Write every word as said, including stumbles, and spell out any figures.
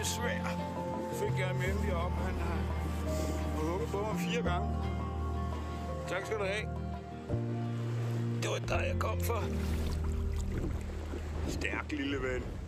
er svær. Fik jeg ham endelig op. Han har hugget på mig fire gange. Tak skal du have. Det var dig, jeg kom for. Stærk lille ven.